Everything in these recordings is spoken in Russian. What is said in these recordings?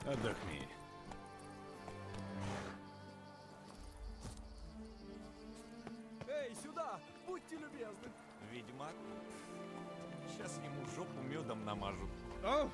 Отдохни. Эй, сюда! Будьте любезны! Ведьмак? Сейчас ему жопу медом намажут. А?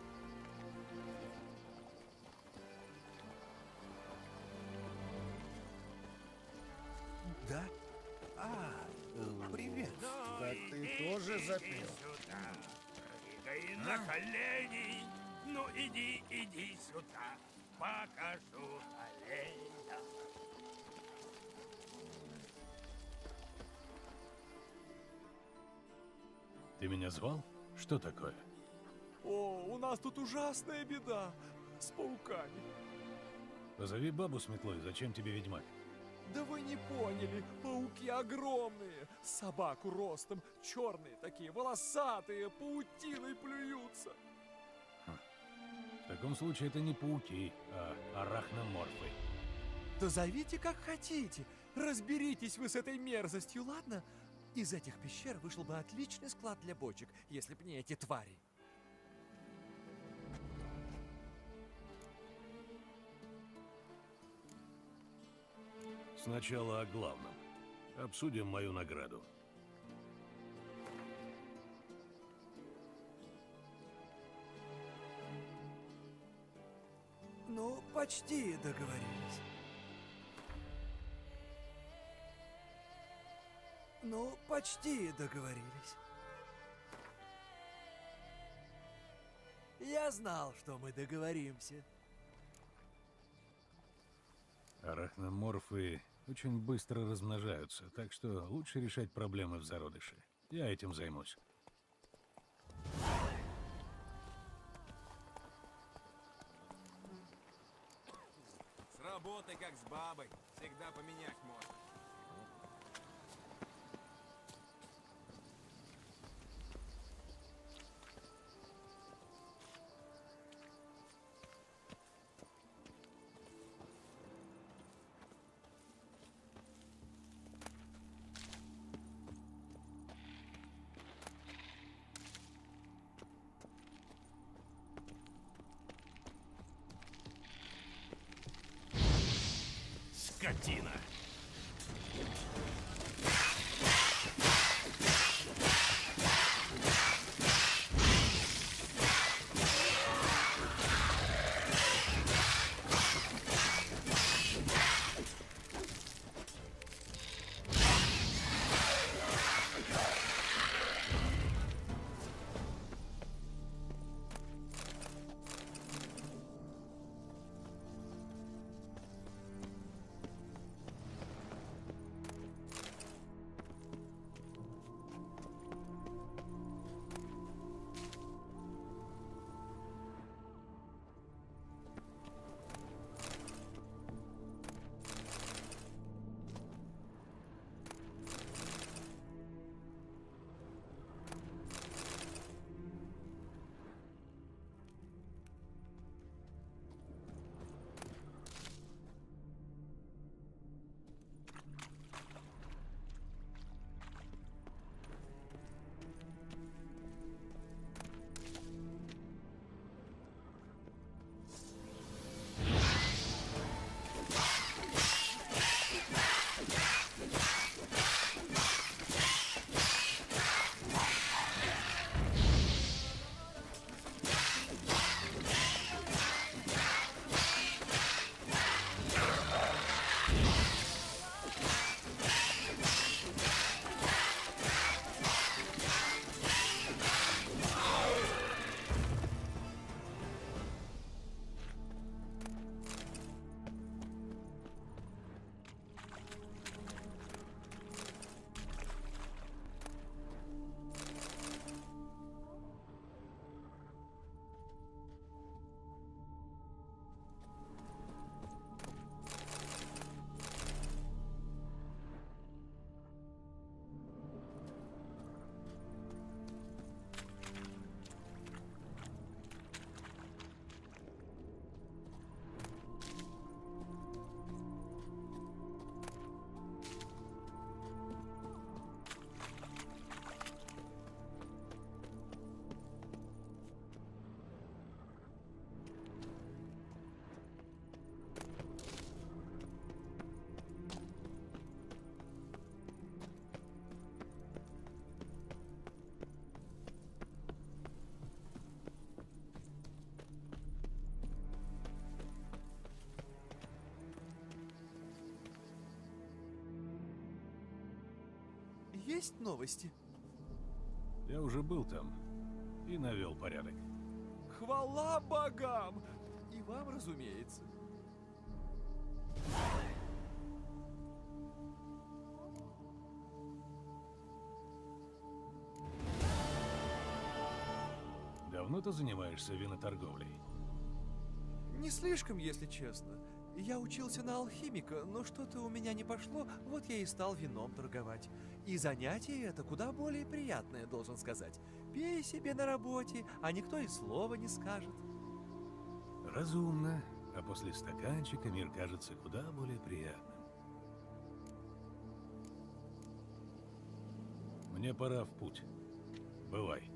Да? Привет. Так ты тоже запил? Сюда. Прыгай на колени. Ну иди сюда. Покажу оленя. Ты меня звал? Что такое? О, у нас тут ужасная беда с пауками. Позови бабу с метлой. Зачем тебе ведьмак? Да вы не поняли, пауки огромные, собаку ростом, черные такие, волосатые, паутиной плюются. В таком случае это не пауки, а арахноморфы. Да зовите как хотите, разберитесь вы с этой мерзостью, ладно? Из этих пещер вышел бы отличный склад для бочек, если б не эти твари. Сначала о главном. Обсудим мою награду. Ну, почти договорились. Ну, почти договорились. Я знал, что мы договоримся. Арахноморфы очень быстро размножаются, так что лучше решать проблемы в зародыше. Я этим займусь. Сработай как с бабой. Всегда поменять можно. Скотина! есть новости? Я уже был там и навел порядок. Хвала богам! И вам, разумеется. Давно ты занимаешься виноторговлей? Не слишком, если честно. Я учился на алхимика, но что-то у меня не пошло, вот я и стал вином торговать. И занятие это куда более приятное, должен сказать. Пей себе на работе, а никто и слова не скажет. Разумно, а после стаканчика мир кажется куда более приятным. Мне пора в путь. Бывай.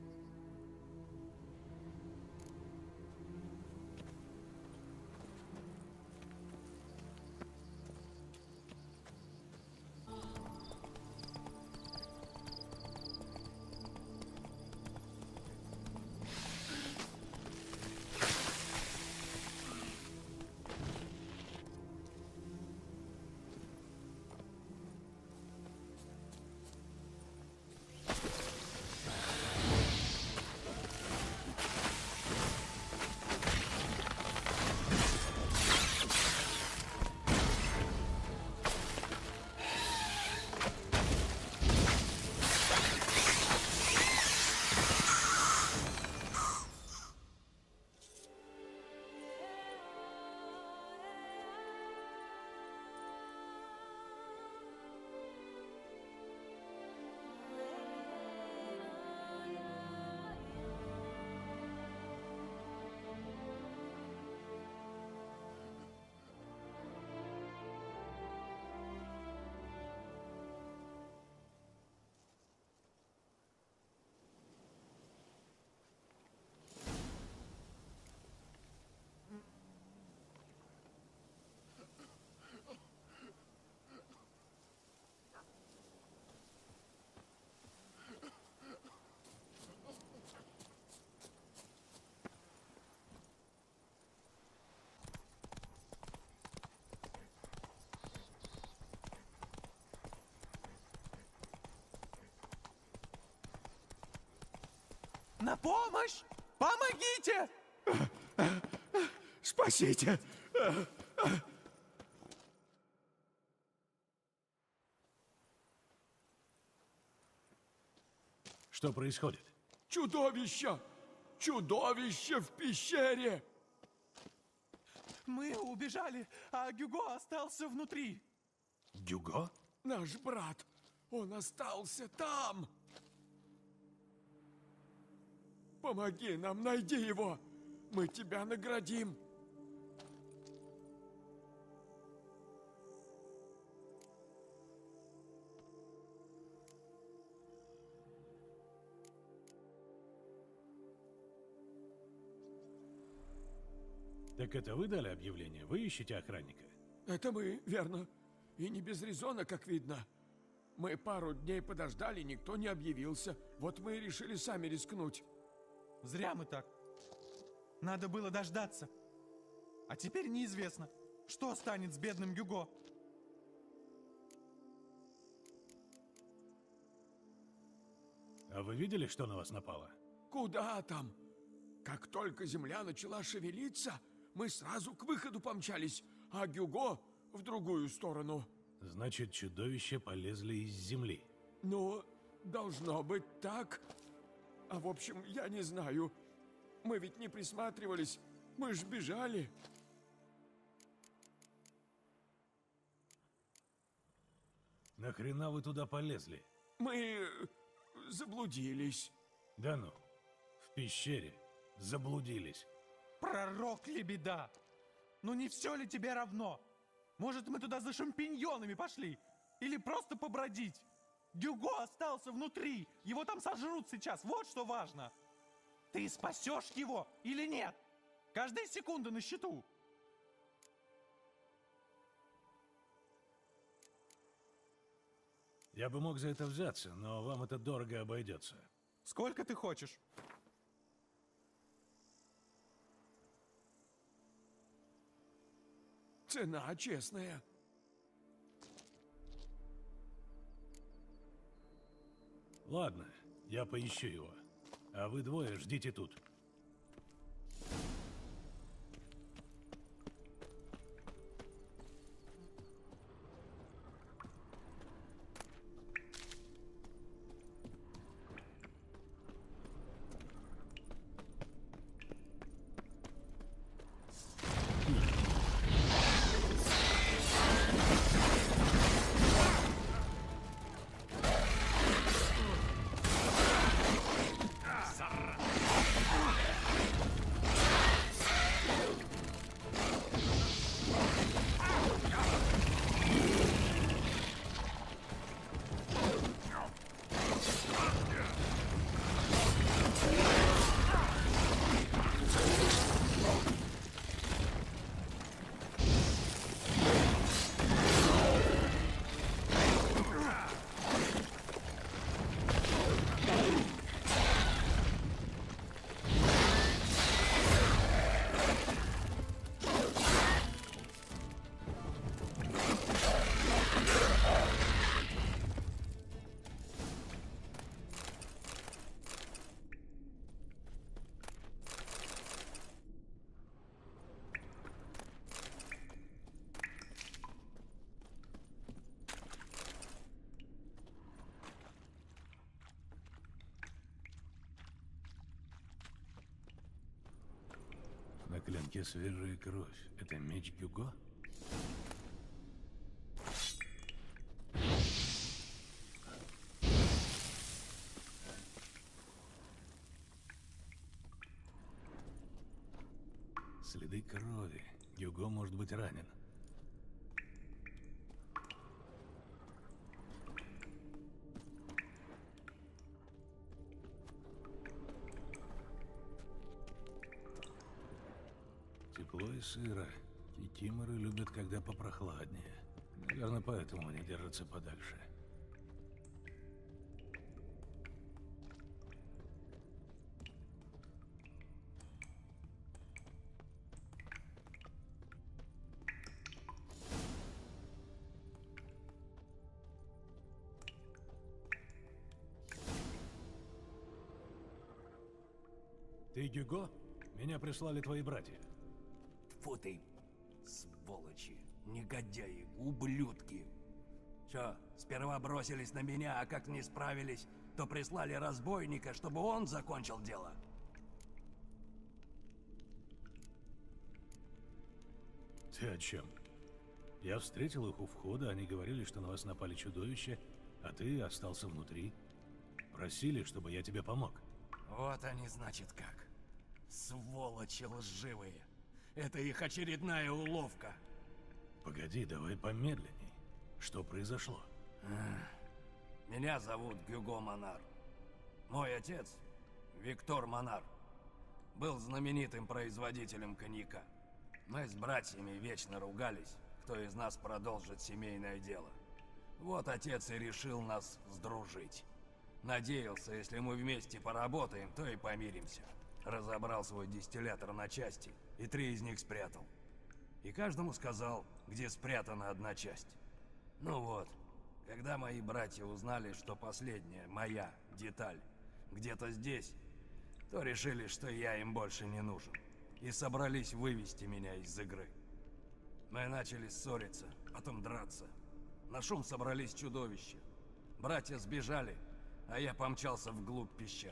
На помощь! Помогите! Спасите! Что происходит? Чудовище! Чудовище в пещере! Мы убежали, а Гюго остался внутри. Гюго? Наш брат, он остался там! Помоги нам, найди его! Мы тебя наградим! Так это вы дали объявление? Вы ищете охранника? Это мы, верно. И не без резона, как видно. Мы пару дней подождали, никто не объявился. Вот мы и решили сами рискнуть. Зря мы так. Надо было дождаться. А теперь неизвестно, что станет с бедным Гюго. А вы видели, что на вас напало? Куда там? Как только земля начала шевелиться, мы сразу к выходу помчались, а Гюго в другую сторону. Значит, чудовища полезли из земли. Ну, должно быть так. А в общем, я не знаю. Мы ведь не присматривались. Мы ж бежали. Нахрена вы туда полезли? Мы заблудились. Да ну, в пещере заблудились. Пророк Лебеда! Ну не все ли тебе равно? Может, мы туда за шампиньонами пошли? Или просто побродить? Гюго остался внутри. Его там сожрут сейчас. Вот что важно. Ты спасешь его или нет? Каждая секунда на счету. Я бы мог за это взяться, но вам это дорого обойдется. Сколько ты хочешь? Цена честная. Ладно, я поищу его. А вы двое ждите тут. На клинке свежая кровь. Это меч Гюго? Следы крови. Гюго может быть ранен. Тепло и сыро. Кикиморы любят, когда попрохладнее. Наверное, поэтому они держатся подальше. Ты Гюго? Меня прислали твои братья. Фу ты, сволочи, негодяи, ублюдки. Чё, сперва бросились на меня, а как не справились, то прислали разбойника, чтобы он закончил дело. Ты о чем? Я встретил их у входа, они говорили, что на вас напали чудовища, а ты остался внутри. Просили, чтобы я тебе помог. Вот они, значит, как. Сволочи лживые. Это их очередная уловка. Погоди, давай помедленней. Что произошло? Меня зовут Гюго Монар. Мой отец, Виктор Монар, был знаменитым производителем коньяка. Мы с братьями вечно ругались, кто из нас продолжит семейное дело. Вот отец и решил нас сдружить. Надеялся, если мы вместе поработаем, то и помиримся. Разобрал свой дистиллятор на части и 3 из них спрятал. И каждому сказал, где спрятана одна часть. Ну вот, когда мои братья узнали, что последняя, моя деталь, где-то здесь, то решили, что я им больше не нужен. И собрались вывести меня из игры. Мы начали ссориться, потом драться. На шум собрались чудовища. Братья сбежали, а я помчался вглубь пещеры.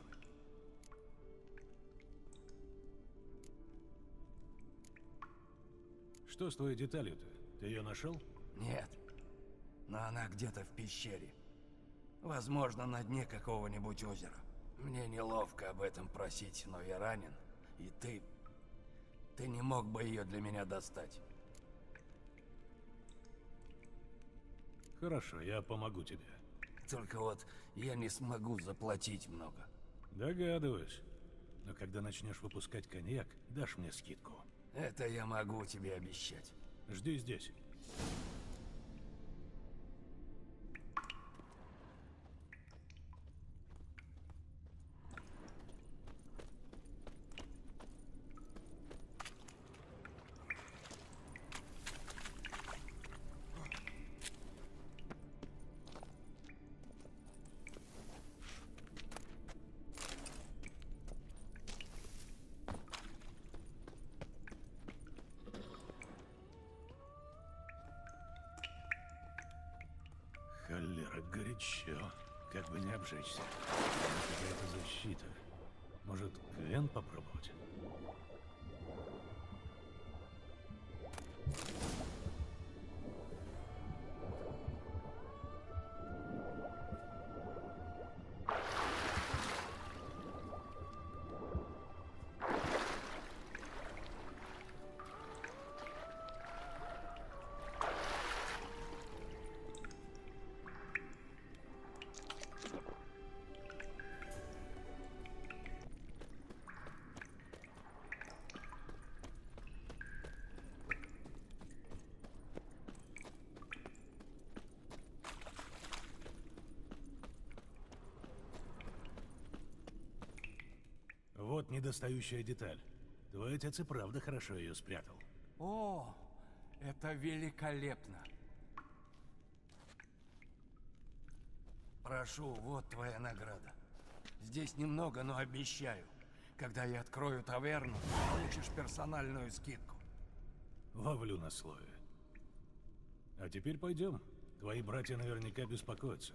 Что с твоей деталью-то? Ты ее нашел? Нет, но она где-то в пещере. Возможно, на дне какого-нибудь озера. Мне неловко об этом просить, но я ранен. И ты не мог бы ее для меня достать. Хорошо, я помогу тебе. Только вот я не смогу заплатить много. Догадываюсь. Но когда начнешь выпускать коньяк, дашь мне скидку. Это я могу тебе обещать. Жди здесь. Ира, горячо. Как бы не обжечься. Какая-то защита. Может, Квен попробовать? Вот недостающая деталь. Твой отец и правда хорошо ее спрятал. О, это великолепно. Прошу, вот твоя награда. Здесь немного, но обещаю. Когда я открою таверну, получишь персональную скидку. Ловлю на слове. А теперь пойдем. Твои братья наверняка беспокоятся.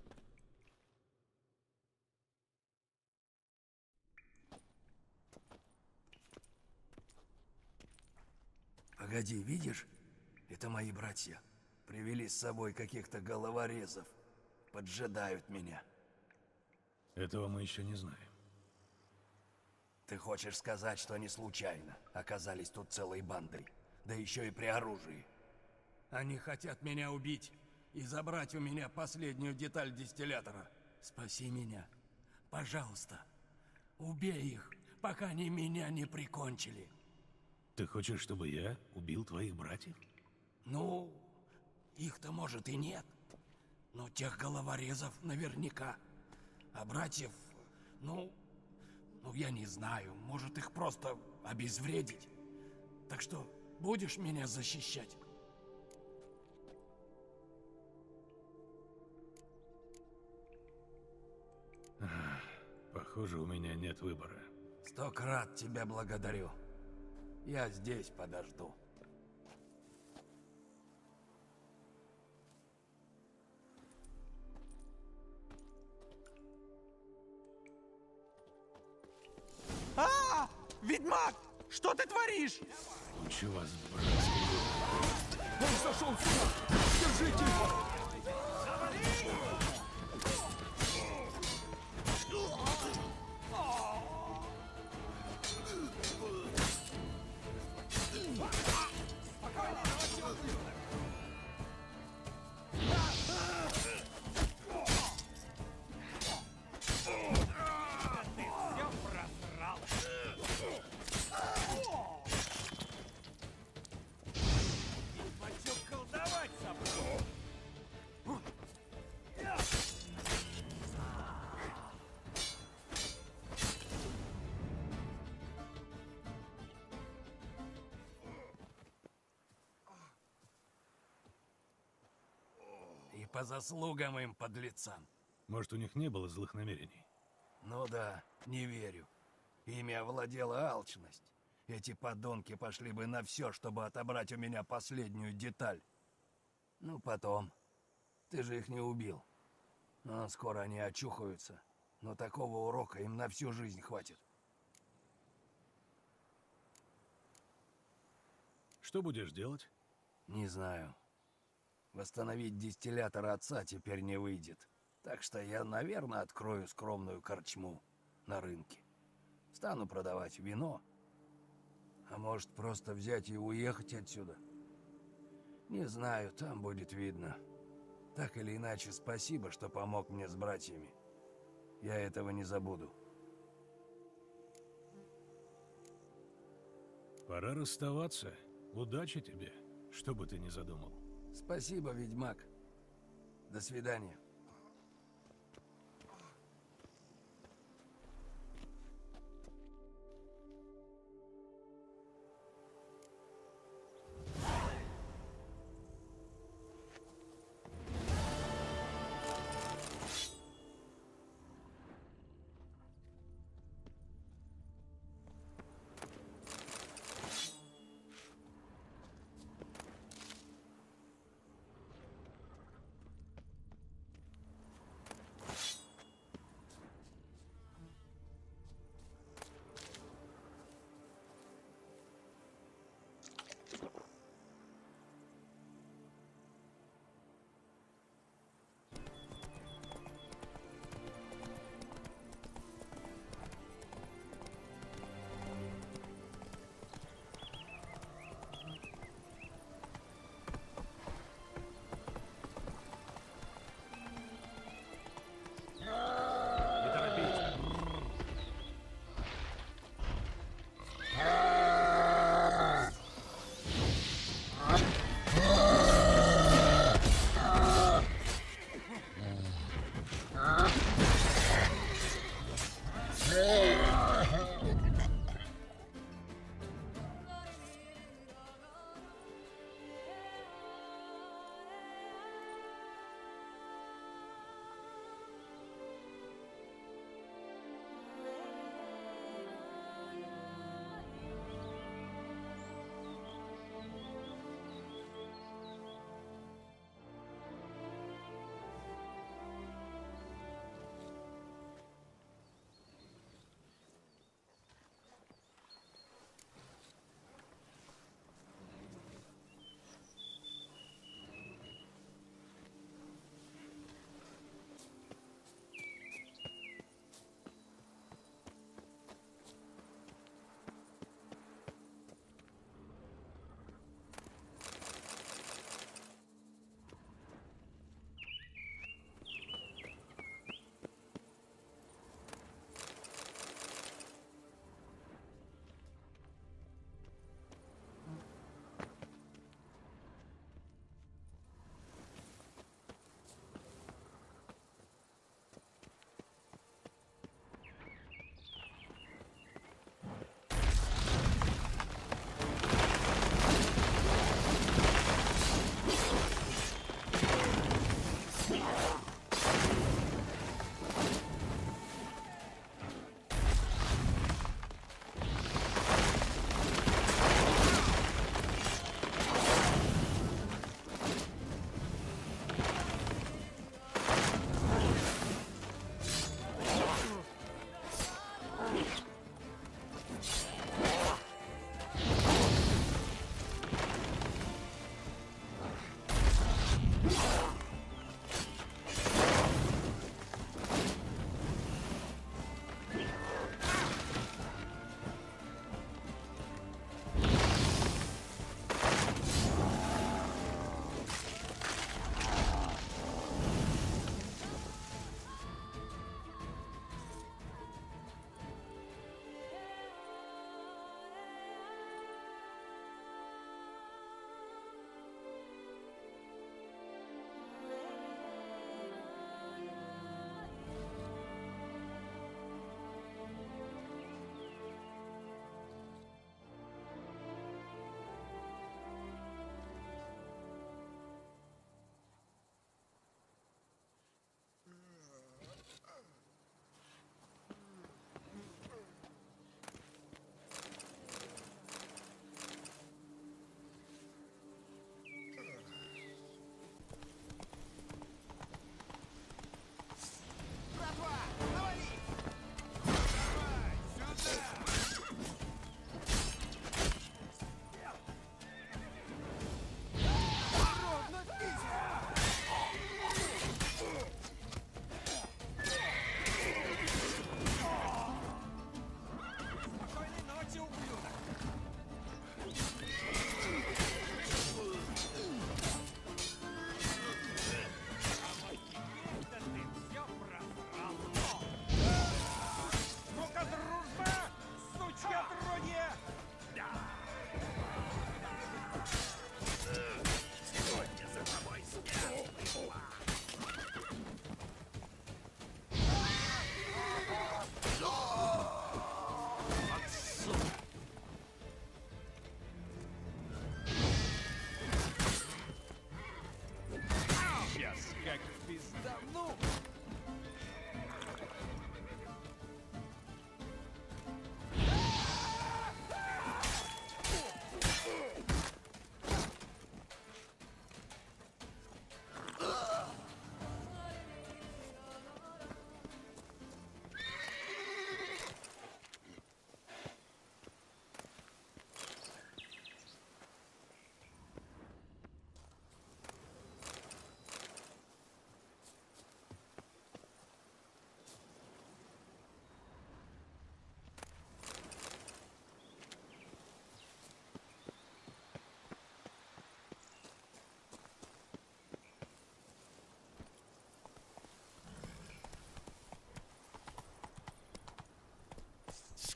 Погоди, видишь? Это мои братья. Привели с собой каких-то головорезов. Поджидают меня. Этого мы еще не знаем. Ты хочешь сказать, что они случайно оказались тут целой бандой? Да еще и при оружии. Они хотят меня убить и забрать у меня последнюю деталь дистиллятора. Спаси меня. Пожалуйста. Убей их, пока они меня не прикончили. Ты хочешь, чтобы я убил твоих братьев? Ну, их-то может и нет. Но тех головорезов наверняка. А братьев, ну, я не знаю. Может, их просто обезвредить. Так что будешь меня защищать? Похоже, у меня нет выбора. 100 крат тебя благодарю. Я здесь подожду. Ведьмак! Что ты творишь? Учу вас, братские. Он зашел сюда! Держите его! И по заслугам им, подлецам. Может, у них не было злых намерений? Ну да, не верю. Ими овладела алчность. Эти подонки пошли бы на все, чтобы отобрать у меня последнюю деталь. Ну, потом. Ты же их не убил. Но скоро они очухаются. Но такого урока им на всю жизнь хватит. Что будешь делать? Не знаю. Восстановить дистиллятор отца теперь не выйдет. Так что я, наверное, открою скромную корчму на рынке. Стану продавать вино. А может, просто взять и уехать отсюда? Не знаю, там будет видно. Так или иначе, спасибо, что помог мне с братьями. Я этого не забуду. Пора расставаться. Удачи тебе, что бы ты ни задумал. Спасибо, ведьмак. До свидания.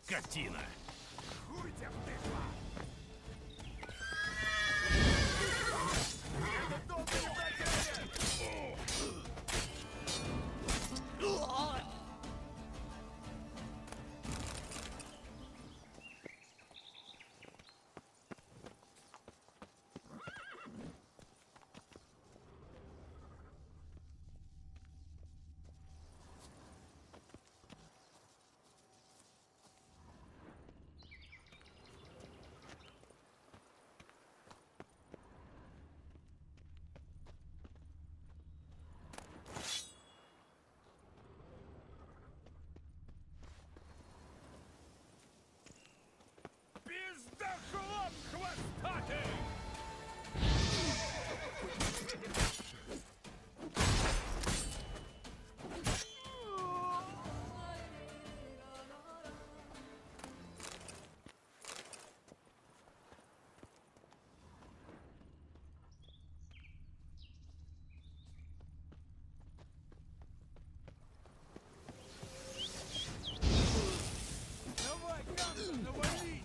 скотина! Пиздохлоп хвостатый! Давай, Ганса, навали!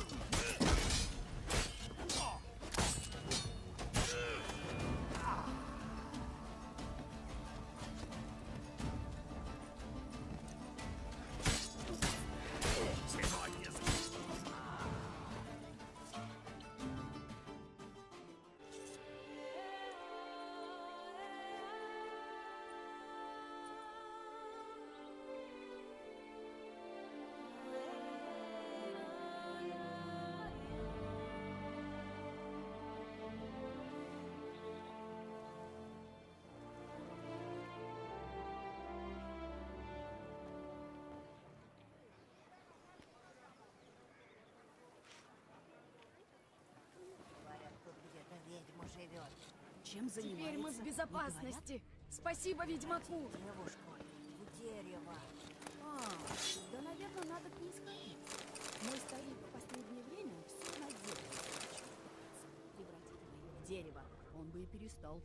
Говорят, тут где-то ведьма живет. Чем занимается? Теперь мы в безопасности. Спасибо ведьмаку. Девушку в дерево. Да, наверное, надо к ней сходить. Мой старик в последнее время все на дерево. Превратить ее в дерево, он бы и перестал.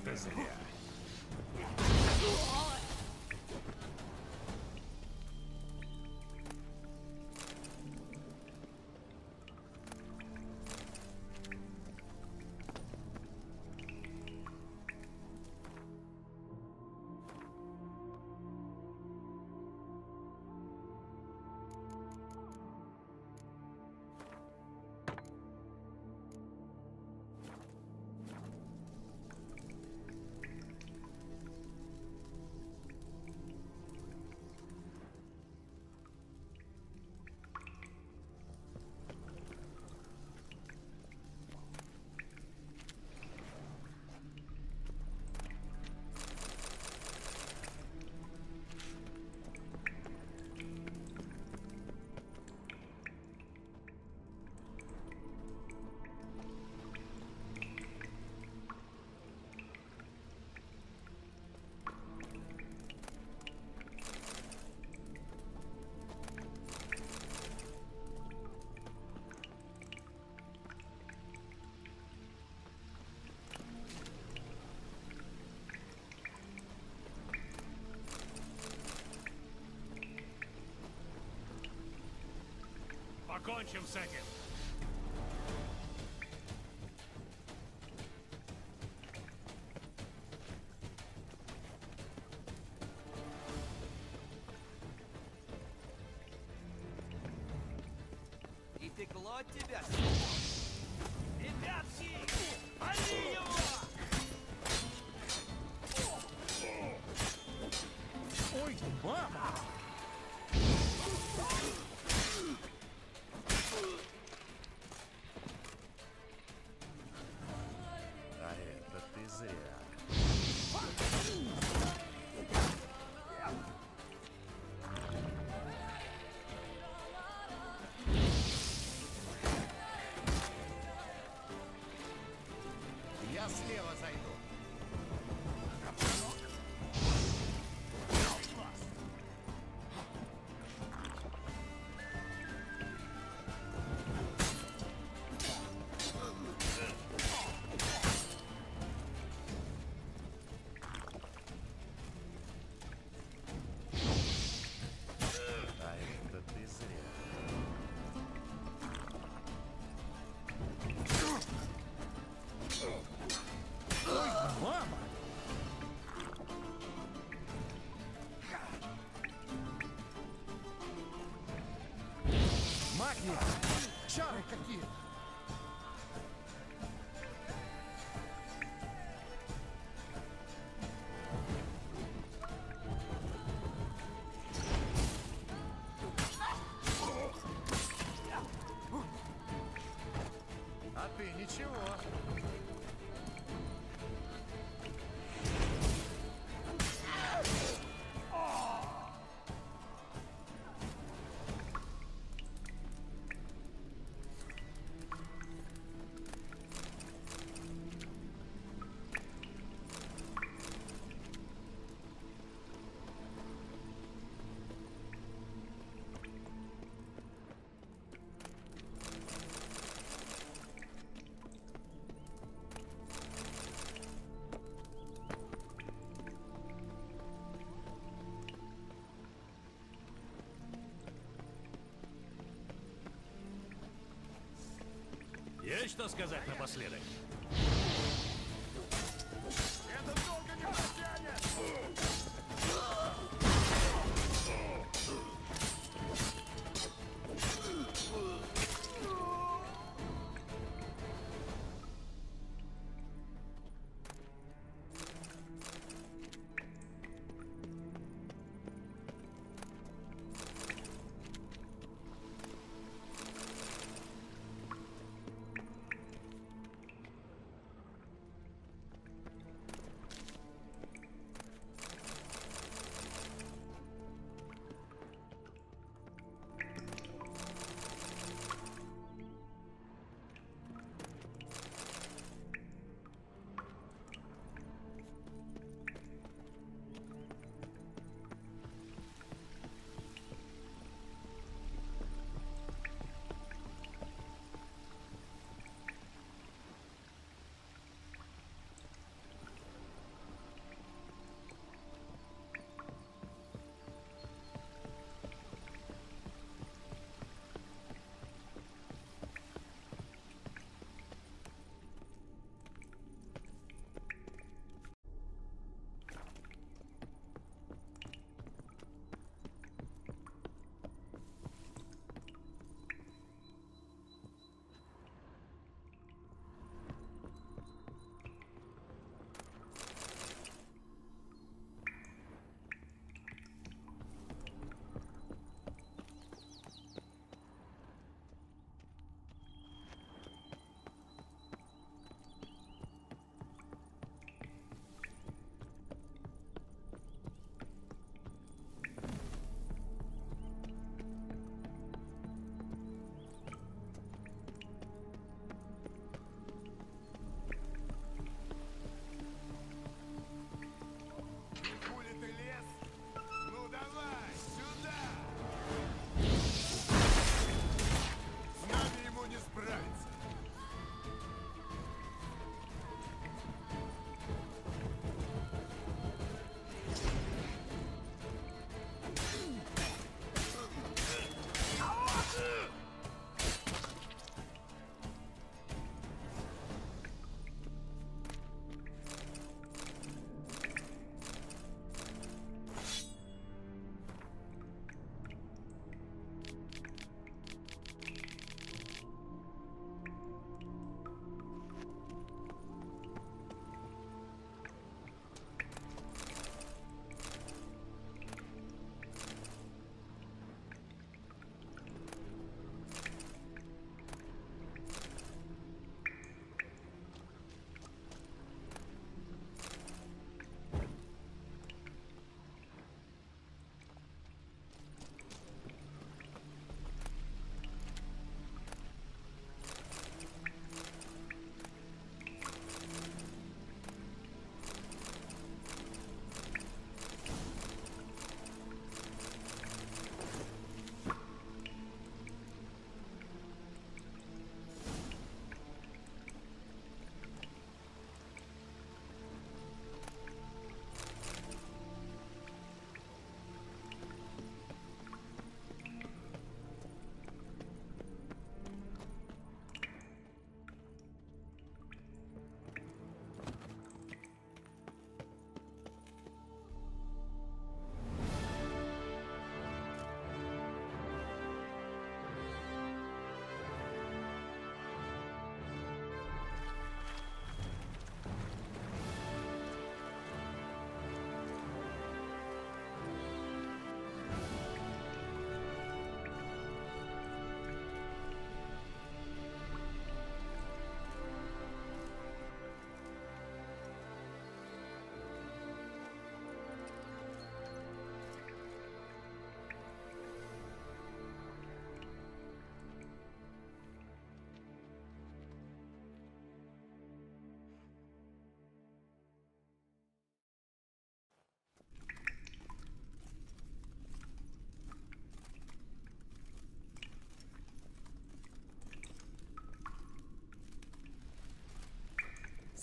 это зря. Покончим с этим. И пекло тебя. Ребятки, вали его! Ой, мама! А это ты зря. Я слева зайду. А это ты зря. Ой, мама! Магия! Чары какие-то! А ты ничего. Есть что сказать напоследок? Это долго не протянет!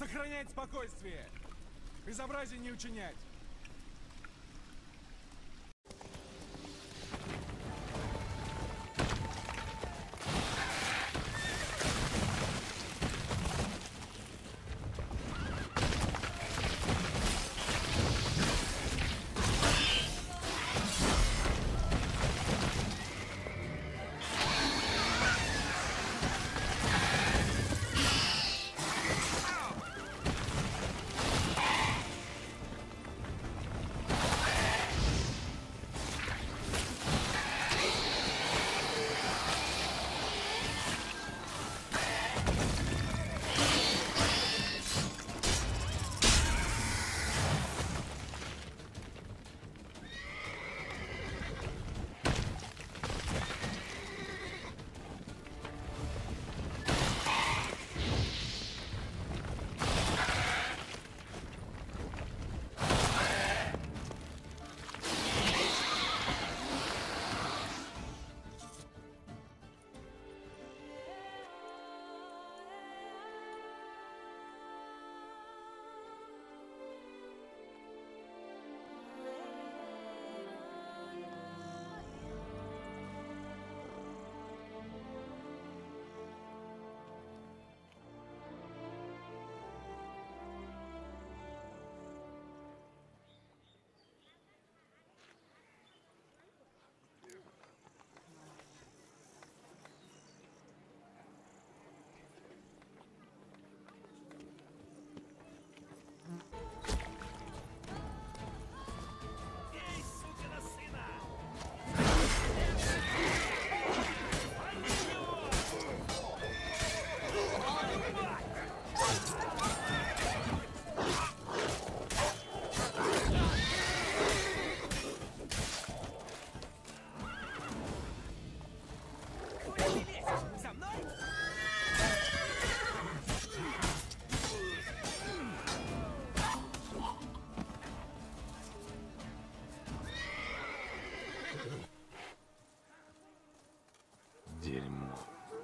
Сохранять спокойствие! Безобразие не учинять! Дерьмо.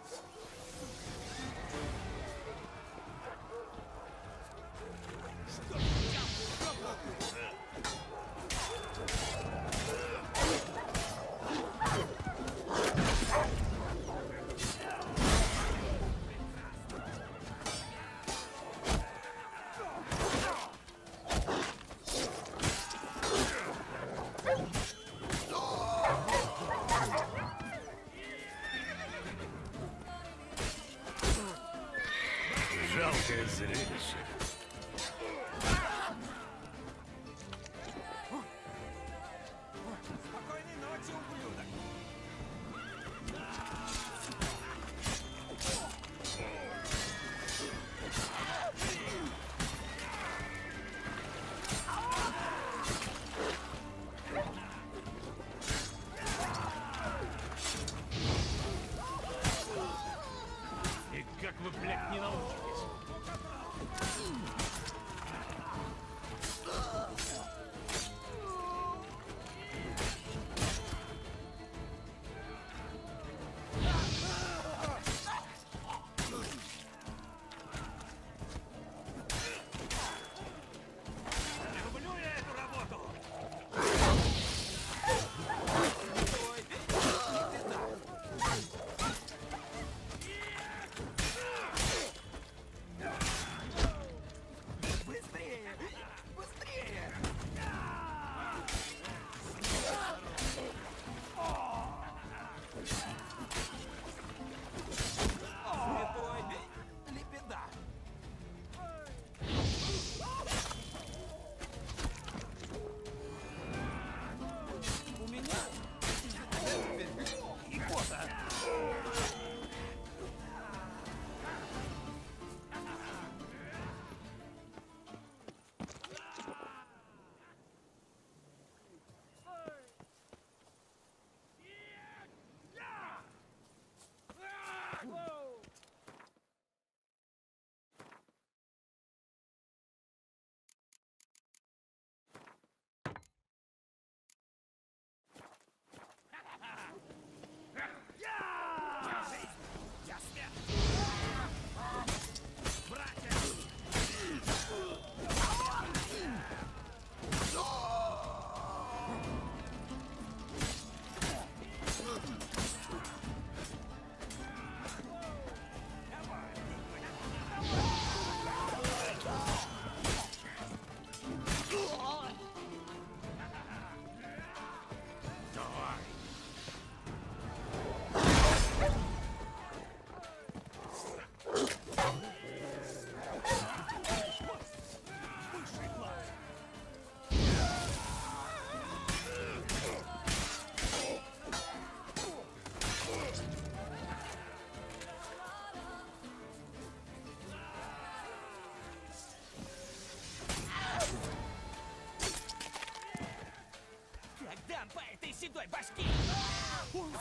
Жалкое зрелище. Спокойной ночи, ублюдок! И как вы, блядь, не научитесь?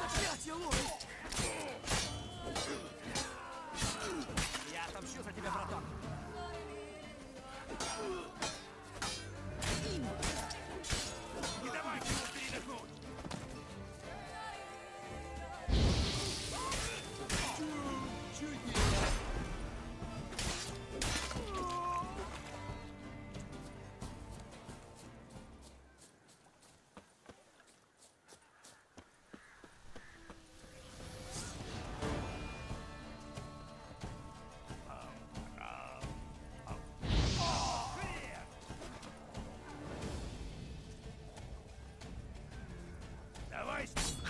Я отомщу за тебя, браток. Не давайте ему передохнуть! Давай!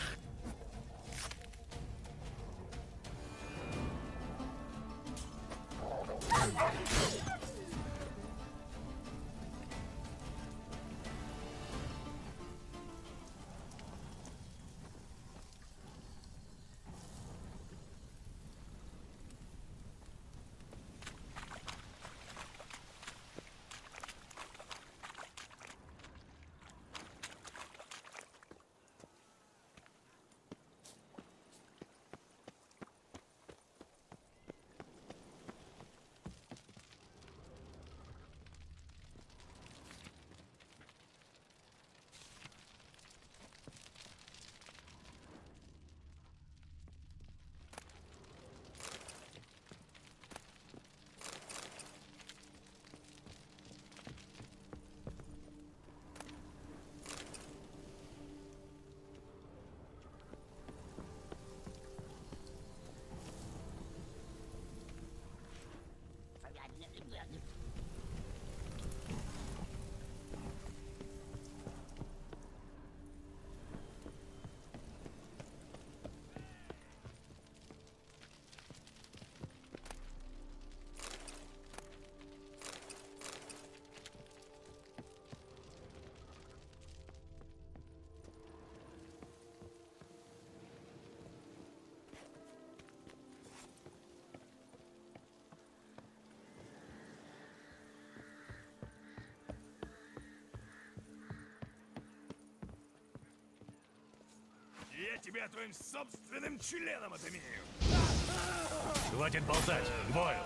Я тебя твоим собственным членом отымею! Хватит болтать! К бою!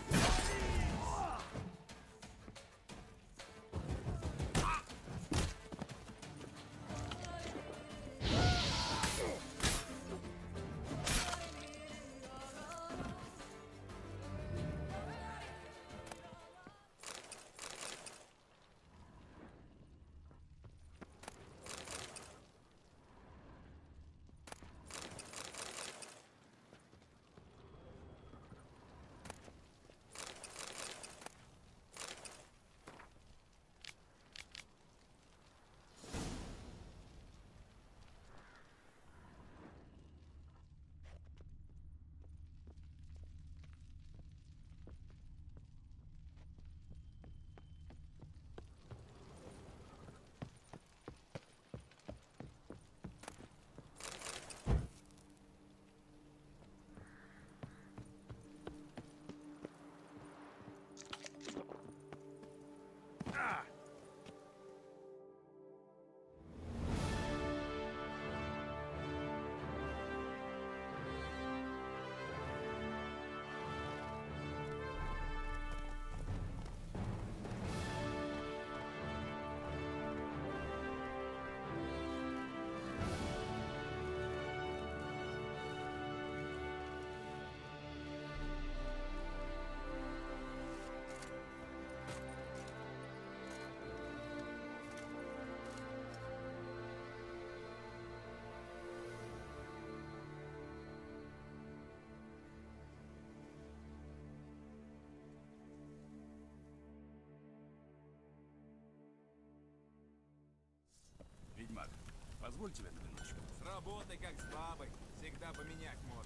Ведьмак, позволь тебя на минуточку. С работой, как с бабой. Всегда поменять можно.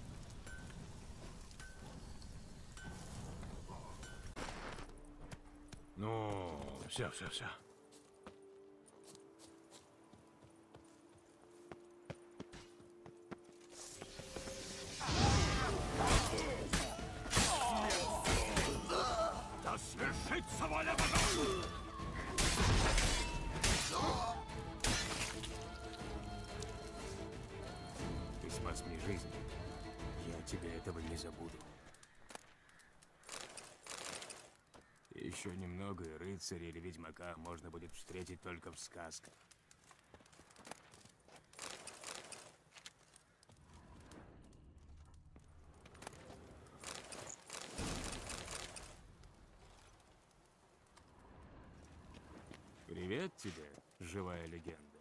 Ну, все. Да свершится воля богов! Еще немного, и рыцаря или ведьмака можно будет встретить только в сказках. Привет тебе, живая легенда.